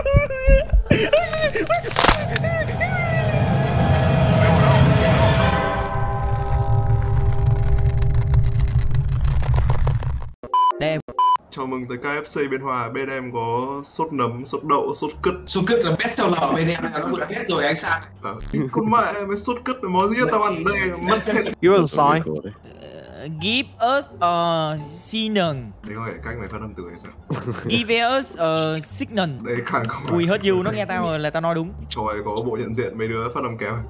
Đây. Chào mừng tới KFC Biên Hòa. Bên em có sốt nấm, sốt đậu, sốt cứt. Sốt cứt là best seller bên em, nó vừa hết rồi anh Sang. Con mẹ mấy sốt cứt món gì tao ăn đây mất hết. Give us a sign. Give us a signal. Đấy có phải cách mày phát âm từ hay sao? Give us a signal. Đấy càng không phải. We heard you, nó nghe tao rồi là tao nói đúng. Trời có bộ nhận diện mấy đứa phát âm kém.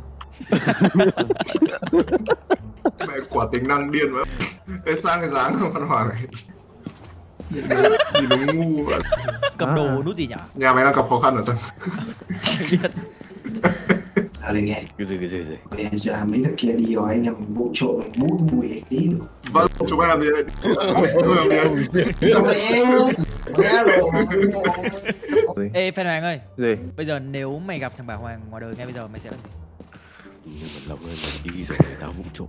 Mẹ quả tính năng điên quá. Ê Sang cái dáng không Văn Hoàng này. Nhìn nó ngu vậy. Cầm đồ nút gì nhỉ? Nhà mày đang gặp khó khăn ở sao? Biết. Linh nghe. Cái gì? Bây giờ mấy thằng kia đi rồi anh em vụ trộm bút mùi tí được. Vâng, chúng mày làm gì đây? Ê Phan Hoàng ơi. Gì? Bây giờ nếu mày gặp thằng Bảo Hoàng ngoài đời ngay bây giờ mày sẽ làm gì? Nhưng mà Lộc ơi, mày đi rồi, tao vụ trộm.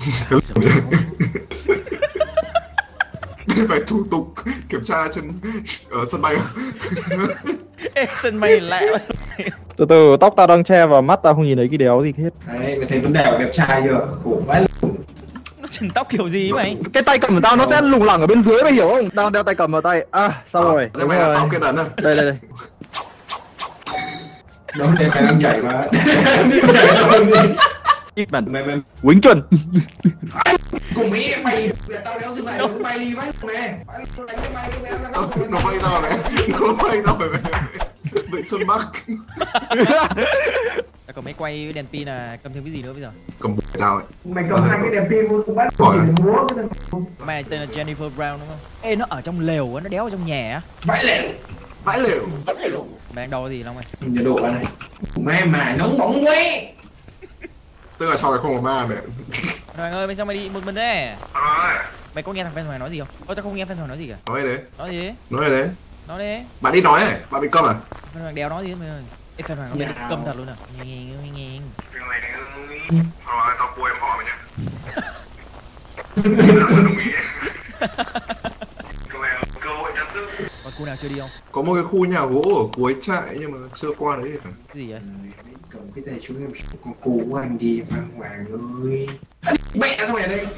Phải thủ tục kiểm tra trên ở sân bay. Ê, sân bay lạ. Từ từ, tóc tao đang che vào mắt tao không nhìn thấy cái đéo gì hết. Đấy, mày thấy vấn đề của đẹp trai chưa? Khổ vãi. Nó chỉnh tóc kiểu gì mày? Cái tay cầm của tao nó sẽ lủng lẳng ở bên dưới mày hiểu không? Tao đeo tay cầm vào tay. À, sao rồi? Đây mày là tóc cái đần à? Đây. Đó đây phải đang nhảy mà. Ít mần. Mày Quýnh chuẩn. cùng mẹ mày tao đéo dừng lại được mày đi vãi mẹ. Nó bay ra rồi mày. Nó bay ra rồi mày. Vịnh Xuân Bắc. Tao còn máy quay với đèn pin là cầm thêm cái gì nữa bây giờ? Cầm bụi tao ấy. Mày cầm hai cái đèn pin vô tao bắt Hỏi chỉ múa cái Mày tên là Jennifer Brown đúng không? Ê nó ở trong lều á, nó đéo ở trong nhà á. vãi lều. Vãi lều. Mày đang đo gì Long mày? Nhiệt độ này. Mẹ mà nóng bỏng quá. Tức là sau này không có ma mẹ. Hoàng ơi, mày sao mày đi một mình thế? Mày có nghe thằng Phan Hoàng nói gì không? Ôi tao không nghe Phan Hoàng nói gì cả. Nói đấy. Nói gì đấy? Nói đấy. Nói đi. Bạn đi nói này, bạn bị câm à? Phan Hoàng đéo nói gì hết mày ơi. Ê Phan Hoàng nó bị câm thật luôn à. Nghe. Tao cua em họ mày nhá. Còn khu nào chưa đi không? Có một cái khu nhà gỗ ở cuối trại nhưng mà chưa qua đấy phải. Cái gì vậy? Cầm cái tay xuống em con cú của anh đi Phan Hoàng ơi. Mẹ sao mày ở đây?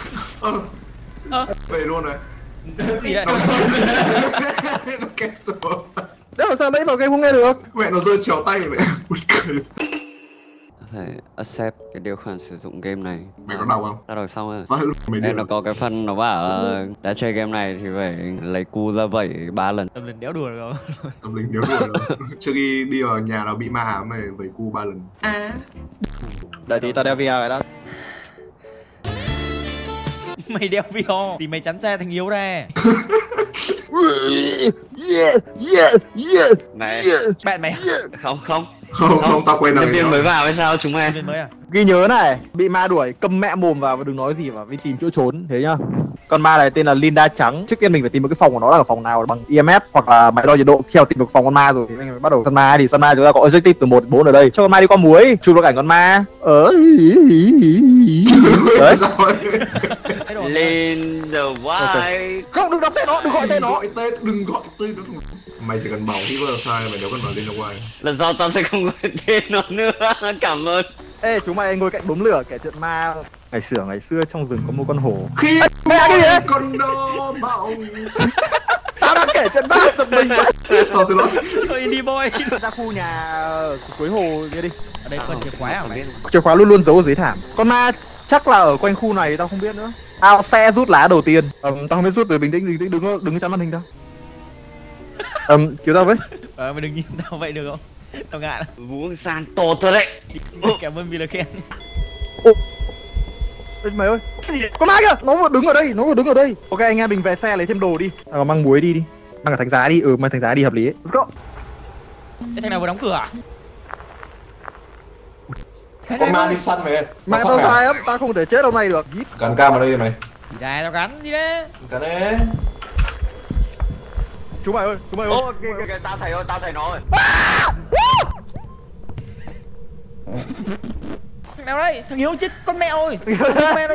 Về luôn này. Cái gì vậy? Nó kẹt xuống. Đấy mà sao nãy vào game không nghe được? Mẹ nó rơi chéo tay mẹ. Buồn cười. Phải accept cái điều khoản sử dụng game này. Mày có đọc không? Tao đọc xong rồi. Vãi lúc mày đi. Em nó có cái phần nó bảo là đã chơi game này thì phải lấy cu ra vẩy 3 lần. Tâm linh đéo đùa được không? Tâm linh nếu đùa đâu. Trước khi đi vào nhà nào bị ma mày vẩy cu 3 lần. Đợi tí tao đeo VR cái đó. Mày đeo VR thì mày chắn xe thành yếu ra. Này, Bạn mày không. Không, tao quên rồi. Nhân viên mới vào hay sao chúng mày? viên mới à? Ghi nhớ này, bị ma đuổi câm mẹ mồm vào và đừng nói gì vào vì tìm chỗ trốn thế nhá. Con ma này tên là Linda Trắng. Trước tiên mình phải tìm một cái phòng của nó là phòng nào bằng EMF hoặc là máy đo nhiệt độ. Theo tìm được phòng con ma rồi thì mình phải bắt đầu săn ma. Thì săn ma chúng ta có objective từ 1 đến 4 ở đây. Cho con ma đi qua muối, chụp được ảnh con ma. Đấy. Linda White. Không, đừng đọc tên nó, đừng gọi tên nó. Đừng gọi tên nó. Mày chỉ cần bảo River sai mày nếu cần bảo tên nó quay. Lần sau tao sẽ không gọi tên nó nữa. Cảm ơn. Ê, chúng mày ngồi cạnh đốm lửa kể chuyện ma. Ngày xưa trong rừng có một con hổ. Khi mẹ cái gì đấy? con đó bọng. Tao đang kể chuyện ma giật mình quá. Xin lỗi. Thôi indie boy. Ra khu nhà cuối hồ kia đi. Ở đây còn chìa khóa à mày? Chìa khóa luôn luôn giấu ở dưới thảm. Con ma chắc là ở quanh khu này tao không biết nữa. Tao sẽ rút lá đầu tiên. Tao không biết rút từ bình tĩnh đứng chắn màn hình tao. Cứu tao với. Mày đừng nhìn tao vậy được không? Tao ngại lắm. Vuông san to thật đấy. Cảm ơn vì lời khen. Ê, mày ơi, con ma kìa, nó vừa đứng ở đây. Ok anh em mình về xe lấy thêm đồ đi. Tao mang muối đi. Mang cả thánh giá đi, mang thánh giá đi hợp lý ấy. Cái thằng nào vừa đóng cửa à? Con ma đi săn mày. Mà tao sai lắm, tao không thể chết hôm nay được. Gắn cam vào đây mày. Thì ra tao gắn đi đấy. Gắn đấy. Chúng mày ơi. Ô, kìa, tao thấy nó rồi. Thằng nào đây? Thằng Hiếu chết con mẹ ơi. Con mẹ nó.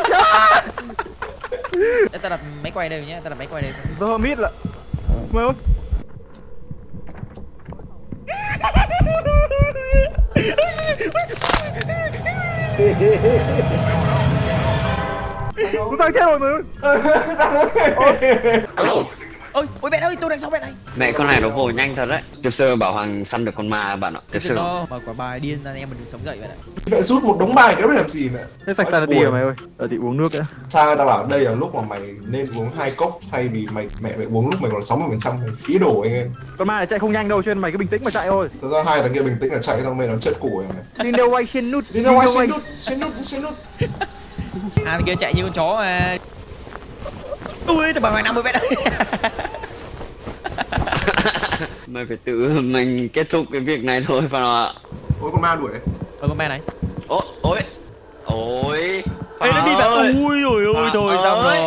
Để tao đặt máy quay đây nhé, Giờ mít là. Mày ơi. Chúng ta chết rồi mà. Ôi, ôi mẹ ơi, tôi đang sau mẹ này. Mẹ con này nó vồ nhanh thật đấy. Tiếp sơ bảo Hoàng săn được con ma bạn ạ. Tiếp sơ. Mà quả bài điên anh em mình đừng sống dậy vậy này. Mẹ rút một đống bài nữa để làm gì mẹ? Hết sạch sanity rồi mày ơi. Thì uống nước nữa. Sao người ta bảo đây là lúc mà mày nên uống 2 cốc thay vì mày uống lúc mày còn 60%, mày phí đổ anh em. Con ma này chạy không nhanh đâu, cho nên mày cứ bình tĩnh mà chạy thôi. Thật ra hai thằng kia bình tĩnh là chạy xong mày nó chết củ rồi. Đi đâu quay xin nút. Đi đâu ai xin nút. Anh kia chạy như con chó mà. Ui, tao bảo mày 50 mét đấy. Mày phải tự mình kết thúc cái việc này thôi Phan Hoàng ạ. Ôi con ma đuổi. Ôi con mẹ này. Ôi. Ôi. Ê nó đi vào. Ui ôi thôi xong rồi.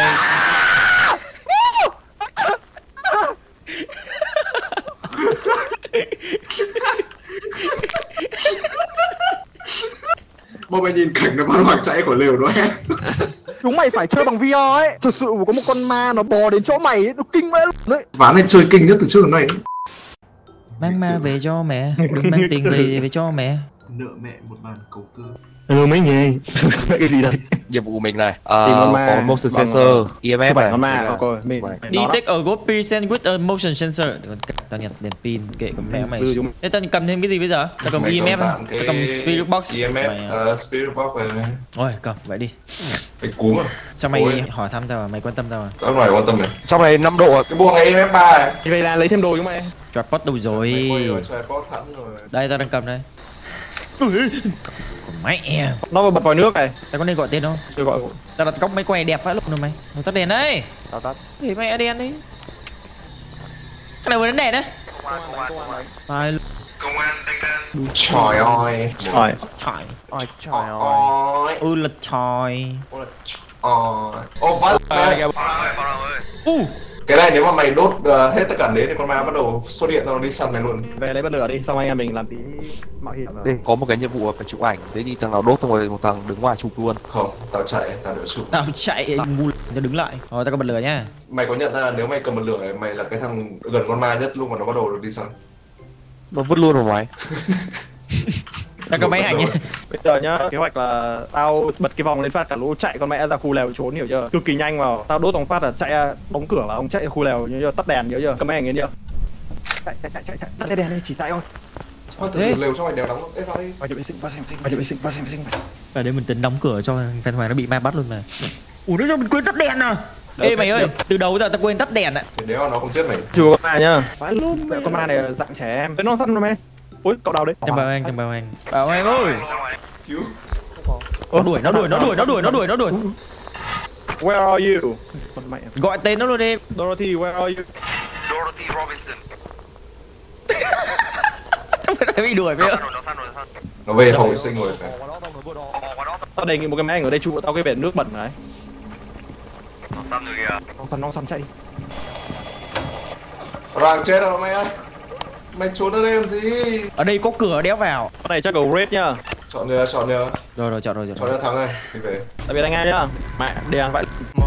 Bọn mày nhìn cảnh nó Phan Hoàng chạy khỏi lều nó hét. Chúng mày phải chơi bằng VR ấy. Thực sự có một con ma nó bò đến chỗ mày ấy, nó kinh vãi lắm đấy. Ván này chơi kinh nhất từ trước đến nay. Mang ma về cho mẹ, đừng mang tiền về cho mẹ. Nợ mẹ một bàn cầu cơ. Hello mấy nghề. Cái gì đây? Nhiệm vụ của mình này Tìm con ma. có motion sensor EMF này. Con ma coi mình. Đi take a good present with a motion sensor. Tao nhặt đèn pin kệ con mẹ mày. Thế tao cầm thêm cái gì bây giờ? Tao cầm EMF, tao cầm spirit box. EMF, spirit box này. Rồi cầm vậy đi. Cái cúm à? Sao mày hỏi thăm tao à? Mày quan tâm tao à? Các ngoài quan tâm này. Trong này 5 độ. Cái buông này EMF 3 này. Vậy là lấy thêm đồ chúng mày. Tripod đủ rồi. Tripod hẳn rồi. Đây tao đang cầm đây. Mẹ. Nó bật vào nước này. Tao có nên gọi tên không? Chưa gọi. Tao đặt góc máy quay đẹp vãi lúc rồi mày. Mày tắt đèn đấy. Tao tắt. Thì mày đèn đi. Cái này vừa đến đèn đấy. Tài Trời ơi. trời. Ôi trời ơi. Ôi. Là trời. Ô vãi. Cái này nếu mà mày đốt hết tất cả đấy thì con ma bắt đầu xuất hiện, tao đi săn mày luôn. Về lấy bật lửa đi, xong anh em mình làm tí mạo hiểm. Đây có một cái nhiệm vụ phải chụp ảnh. Thế đi thằng nào đốt xong rồi một thằng đứng ngoài chụp luôn. Không, tao chạy, tao đỡ chụp. Tao chạy ngu, tao đứng lại. Rồi tao có bật lửa nhá. Mày có nhận ra là nếu mày cầm bật lửa này, mày là cái thằng gần con ma nhất lúc mà nó bắt đầu đi săn. Nó vứt luôn rồi mày. Tao có máy ảnh nhá. Bây giờ nhá, kế hoạch là tao bật cái vòng lên phát cả lũ chạy con mẹ ra khu lều trốn, hiểu chưa? Cực kỳ nhanh vào, tao đốt vòng phát là chạy đóng cửa là ông chạy ra khu lều, nhớ chưa? Tắt đèn, nhớ chưa? Cầm máy ảnh nghe chưa? Chạy, tắt cái đèn đi, chỉ chạy thôi. Thôi từ lều cho mày đèo đóng, ê vào đi. Vào vệ sinh. Ở đây mình tính đóng cửa cho Phan Hoàng nó bị ma bắt luôn mà. Ủa nó cho mình quên tắt đèn à? Ê mày ơi, từ đầu giờ tao quên tắt đèn ạ. Thì nếu mà nó không giết mày. Chưa con ma nhá. Phải luôn, con ma này dạng trẻ em. Thế nó thân rồi mày. Ôi, cậu đào đấy. Trong bảo anh. Bảo anh ơi. Cứu. Nó đuổi. Where are you? Con mẹ. Gọi tên nó luôn đi. Dorothy, where are you? Dorothy Robinson. Không phải bị đuổi bây giờ. Nó về phòng vệ sinh rồi phải. Tao đề nghị một cái máy ảnh ở đây chụp tao cái bể nước bẩn đấy. Nó săn rồi kìa. Nó săn chạy đi. Ràng chết rồi mày ơi. Mày trốn ở đây làm gì? Ở đây có cửa đéo vào. Con này chắc cầu red nhá. Chọn nhờ. Rồi chọn rồi. Chọn nhờ thắng này, đi về. Tạm biệt anh em nhá. Mẹ, đèn vậy.